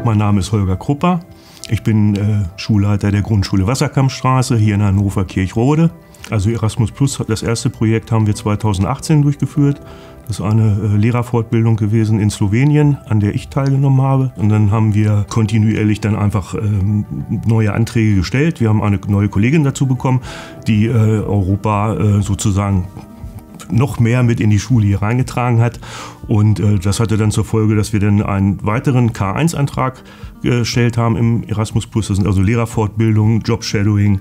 Mein Name ist Holger Krupper. Ich bin Schulleiter der Grundschule Wasserkampfstraße hier in Hannover-Kirchrode. Also Erasmus Plus, das erste Projekt haben wir 2018 durchgeführt. Das ist eine Lehrerfortbildung gewesen in Slowenien, an der ich teilgenommen habe. Und dann haben wir kontinuierlich dann einfach neue Anträge gestellt. Wir haben eine neue Kollegin dazu bekommen, die Europa sozusagen noch mehr mit in die Schule hier reingetragen hat. Und das hatte dann zur Folge, dass wir dann einen weiteren K1-Antrag gestellt haben im Erasmus Plus. Das sind also Lehrerfortbildungen, Jobshadowing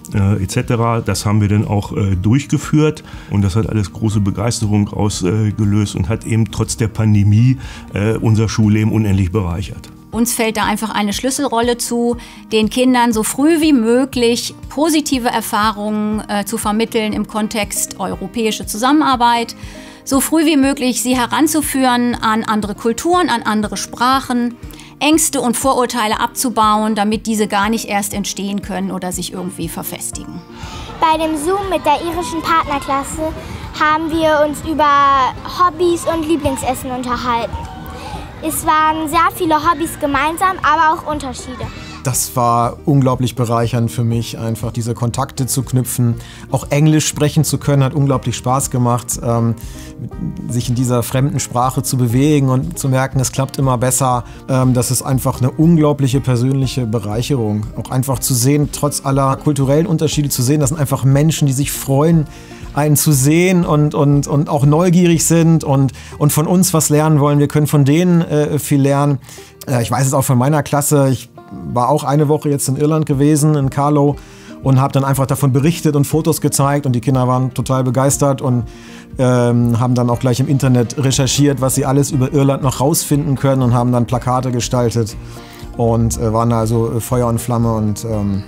etc. Das haben wir dann auch durchgeführt und das hat alles große Begeisterung ausgelöst und hat eben trotz der Pandemie unser Schulleben unendlich bereichert. Uns fällt da einfach eine Schlüsselrolle zu, den Kindern so früh wie möglich positive Erfahrungen zu vermitteln im Kontext europäische Zusammenarbeit. So früh wie möglich sie heranzuführen an andere Kulturen, an andere Sprachen, Ängste und Vorurteile abzubauen, damit diese gar nicht erst entstehen können oder sich irgendwie verfestigen. Bei dem Zoom mit der irischen Partnerklasse haben wir uns über Hobbys und Lieblingsessen unterhalten. Es waren sehr viele Hobbys gemeinsam, aber auch Unterschiede. Das war unglaublich bereichernd für mich, einfach diese Kontakte zu knüpfen. Auch Englisch sprechen zu können, hat unglaublich Spaß gemacht, sich in dieser fremden Sprache zu bewegen und zu merken, es klappt immer besser. Das ist einfach eine unglaubliche persönliche Bereicherung. Auch einfach zu sehen, trotz aller kulturellen Unterschiede zu sehen, das sind einfach Menschen, die sich freuen, einen zu sehen und auch neugierig sind und von uns was lernen wollen. Wir können von denen viel lernen. Ich weiß es auch von meiner Klasse. Ich war auch eine Woche jetzt in Irland gewesen, in Carlow, und habe dann einfach davon berichtet und Fotos gezeigt und die Kinder waren total begeistert und haben dann auch gleich im Internet recherchiert, was sie alles über Irland noch rausfinden können und haben dann Plakate gestaltet und waren also Feuer und Flamme und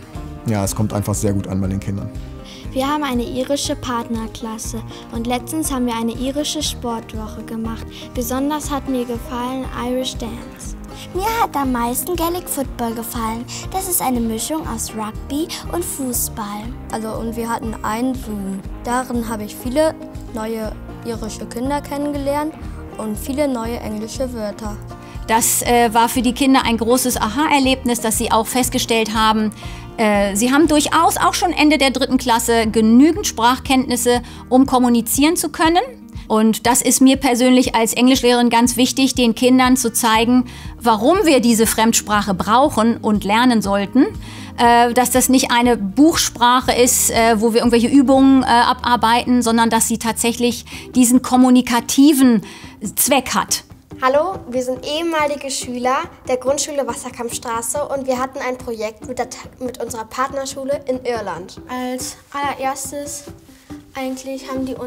ja, es kommt einfach sehr gut an bei den Kindern. Wir haben eine irische Partnerklasse und letztens haben wir eine irische Sportwoche gemacht. Besonders hat mir gefallen Irish Dance. Mir hat am meisten Gaelic Football gefallen. Das ist eine Mischung aus Rugby und Fußball. Und wir hatten einen Zoom. Darin habe ich viele neue irische Kinder kennengelernt und viele neue englische Wörter. Das war für die Kinder ein großes Aha-Erlebnis, dass sie auch festgestellt haben, sie haben durchaus auch schon Ende der 3. Klasse genügend Sprachkenntnisse, um kommunizieren zu können. Und das ist mir persönlich als Englischlehrerin ganz wichtig, den Kindern zu zeigen, warum wir diese Fremdsprache brauchen und lernen sollten. Dass das nicht eine Buchsprache ist, wo wir irgendwelche Übungen abarbeiten, sondern dass sie tatsächlich diesen kommunikativen Zweck hat. Hallo, wir sind ehemalige Schüler der Grundschule Wasserkampfstraße und wir hatten ein Projekt mit unserer Partnerschule in Irland. Als allererstes eigentlich haben die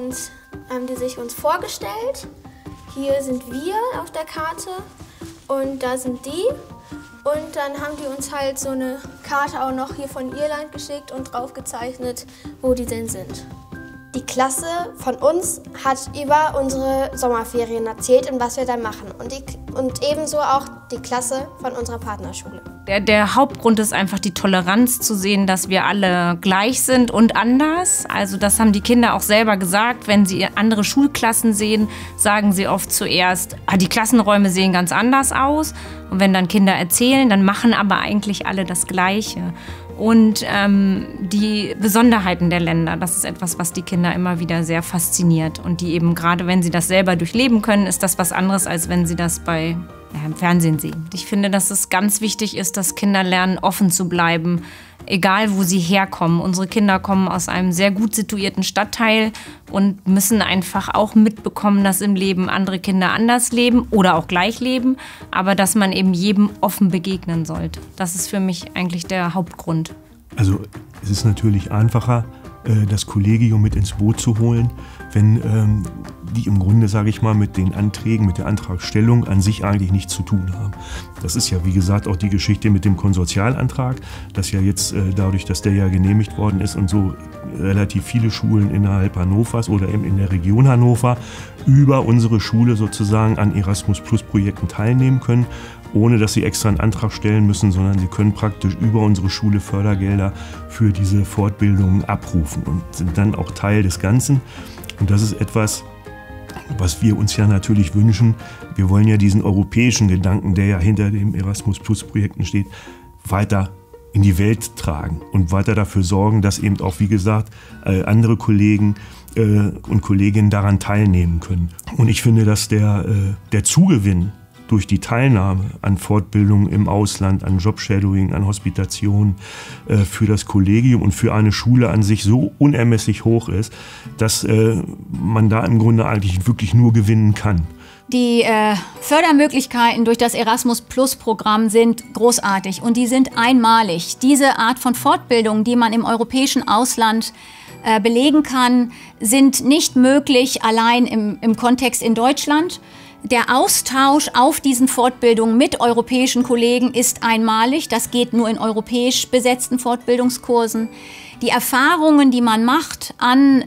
sich uns vorgestellt. Hier sind wir auf der Karte und da sind die. Und dann haben die uns halt so eine Karte auch noch hier von Irland geschickt und drauf gezeichnet, wo die denn sind. Die Klasse von uns hat über unsere Sommerferien erzählt und was wir da machen. Und ebenso auch die Klasse von unserer Partnerschule. Der Hauptgrund ist einfach die Toleranz zu sehen, dass wir alle gleich sind und anders. Also das haben die Kinder auch selber gesagt. Wenn sie andere Schulklassen sehen, sagen sie oft zuerst, die Klassenräume sehen ganz anders aus. Und wenn dann Kinder erzählen, dann machen aber eigentlich alle das Gleiche. Und die Besonderheiten der Länder, das ist etwas, was die Kinder immer wieder sehr fasziniert. Und die eben, gerade wenn sie das selber durchleben können, ist das was anderes, als wenn sie das im Fernsehen sehen. Ich finde, dass es ganz wichtig ist, dass Kinder lernen, offen zu bleiben, egal wo sie herkommen. Unsere Kinder kommen aus einem sehr gut situierten Stadtteil und müssen einfach auch mitbekommen, dass im Leben andere Kinder anders leben oder auch gleich leben, aber dass man eben jedem offen begegnen sollte. Das ist für mich eigentlich der Hauptgrund. Also es ist natürlich einfacher, das Kollegium mit ins Boot zu holen, wenn die im Grunde, sage ich mal, mit den Anträgen, mit der Antragstellung an sich eigentlich nichts zu tun haben. Das ist ja, wie gesagt, auch die Geschichte mit dem Konsortialantrag, dass ja jetzt dadurch, dass der ja genehmigt worden ist und so relativ viele Schulen innerhalb Hannovers oder eben in der Region Hannover über unsere Schule sozusagen an Erasmus-Plus-Projekten teilnehmen können, ohne dass sie extra einen Antrag stellen müssen, sondern sie können praktisch über unsere Schule Fördergelder für diese Fortbildungen abrufen und sind dann auch Teil des Ganzen. Und das ist etwas, was wir uns ja natürlich wünschen, wir wollen ja diesen europäischen Gedanken, der ja hinter dem Erasmus-Plus-Projekten steht, weiter in die Welt tragen und weiter dafür sorgen, dass eben auch, wie gesagt, andere Kollegen und Kolleginnen daran teilnehmen können. Und ich finde, dass der Zugewinn durch die Teilnahme an Fortbildungen im Ausland, an Jobshadowing, an Hospitation für das Kollegium und für eine Schule an sich so unermesslich hoch ist, dass man da im Grunde eigentlich wirklich nur gewinnen kann. Die Fördermöglichkeiten durch das Erasmus-Plus-Programm sind großartig und die sind einmalig. Diese Art von Fortbildung, die man im europäischen Ausland belegen kann, sind nicht möglich allein im Kontext in Deutschland. Der Austausch auf diesen Fortbildungen mit europäischen Kollegen ist einmalig. Das geht nur in europäisch besetzten Fortbildungskursen. Die Erfahrungen, die man macht an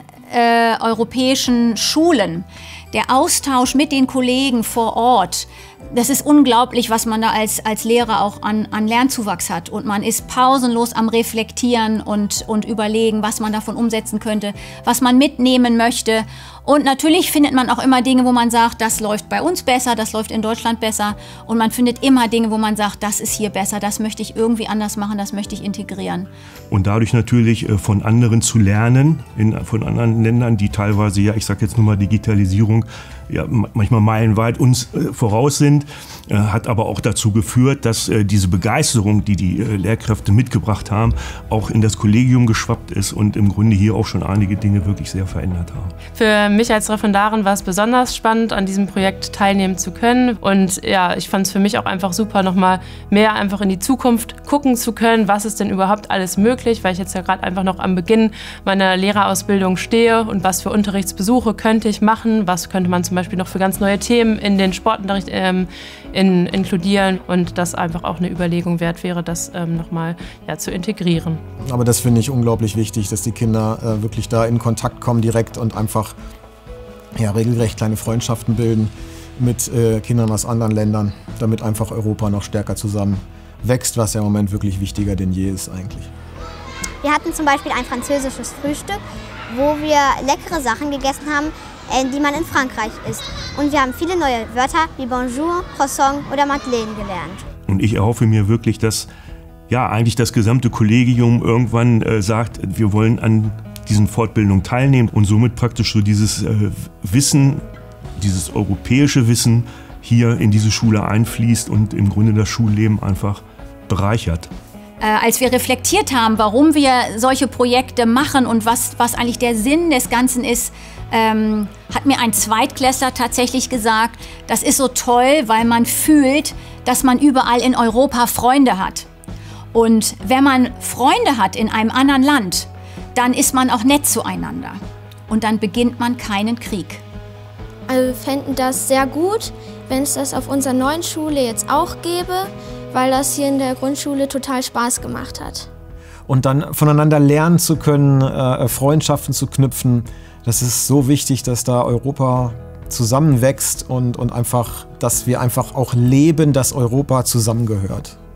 europäischen Schulen, der Austausch mit den Kollegen vor Ort, das ist unglaublich, was man da als Lehrer auch an Lernzuwachs hat. Und man ist pausenlos am Reflektieren und überlegen, was man davon umsetzen könnte, was man mitnehmen möchte. Und natürlich findet man auch immer Dinge, wo man sagt, das läuft bei uns besser, das läuft in Deutschland besser. Und man findet immer Dinge, wo man sagt, das ist hier besser, das möchte ich irgendwie anders machen, das möchte ich integrieren. Und dadurch natürlich von anderen zu lernen, von anderen Ländern, die teilweise, ja, ich sage jetzt nur mal Digitalisierung, ja, manchmal meilenweit uns voraus sind, hat aber auch dazu geführt, dass diese Begeisterung, die die Lehrkräfte mitgebracht haben, auch in das Kollegium geschwappt ist und im Grunde hier auch schon einige Dinge wirklich sehr verändert haben. Für mich als Referendarin war es besonders spannend, an diesem Projekt teilnehmen zu können. Und ja, ich fand es für mich auch einfach super, nochmal mehr einfach in die Zukunft gucken zu können, was ist denn überhaupt alles möglich, weil ich jetzt ja gerade einfach noch am Beginn meiner Lehrerausbildung stehe und was für Unterrichtsbesuche könnte ich machen, was könnte man zum Beispiel noch für ganz neue Themen in den Sportunterricht inkludieren und das einfach auch eine Überlegung wert wäre, das nochmal zu integrieren. Aber das finde ich unglaublich wichtig, dass die Kinder wirklich da in Kontakt kommen direkt und einfach regelrecht kleine Freundschaften bilden mit Kindern aus anderen Ländern, damit einfach Europa noch stärker zusammen wächst, was ja im Moment wirklich wichtiger denn je ist eigentlich. Wir hatten zum Beispiel ein französisches Frühstück, wo wir leckere Sachen gegessen haben, die man in Frankreich isst. Und wir haben viele neue Wörter wie Bonjour, Croissant oder Madeleine gelernt. Und ich erhoffe mir wirklich, dass eigentlich das gesamte Kollegium irgendwann sagt, wir wollen an diesen Fortbildungen teilnehmen und somit praktisch so dieses Wissen, dieses europäische Wissen hier in diese Schule einfließt und im Grunde das Schulleben einfach bereichert. Als wir reflektiert haben, warum wir solche Projekte machen und was eigentlich der Sinn des Ganzen ist, hat mir ein Zweitklässler tatsächlich gesagt, das ist so toll, weil man fühlt, dass man überall in Europa Freunde hat. Und wenn man Freunde hat in einem anderen Land, dann ist man auch nett zueinander. Und dann beginnt man keinen Krieg. Also wir fänden das sehr gut, wenn es das auf unserer neuen Schule jetzt auch gäbe, weil das hier in der Grundschule total Spaß gemacht hat. Und dann voneinander lernen zu können, Freundschaften zu knüpfen, das ist so wichtig, dass da Europa zusammenwächst und einfach, dass wir einfach auch leben, dass Europa zusammengehört.